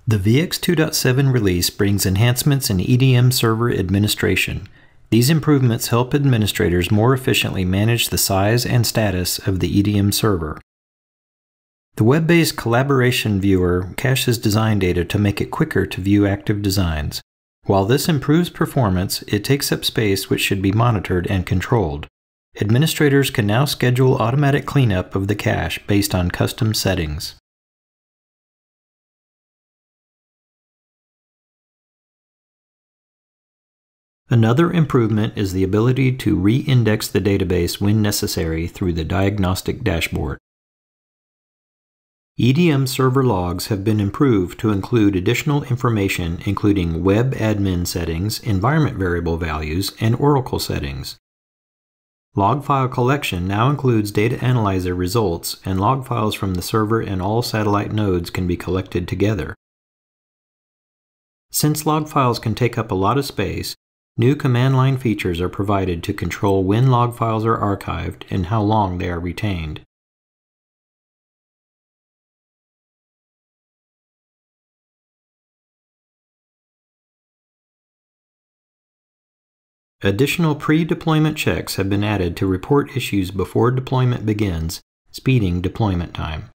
The VX 2.7 release brings enhancements in EDM server administration. These improvements help administrators more efficiently manage the size and status of the EDM server. The web-based collaboration viewer caches design data to make it quicker to view active designs. While this improves performance, it takes up space which should be monitored and controlled. Administrators can now schedule automatic cleanup of the cache based on custom settings. Another improvement is the ability to re-index the database when necessary through the diagnostic dashboard. EDM server logs have been improved to include additional information including web admin settings, environment variable values, and Oracle settings. Log file collection now includes data analyzer results, and log files from the server and all satellite nodes can be collected together. Since log files can take up a lot of space, new command line features are provided to control when log files are archived and how long they are retained. Additional pre-deployment checks have been added to report issues before deployment begins, speeding deployment time.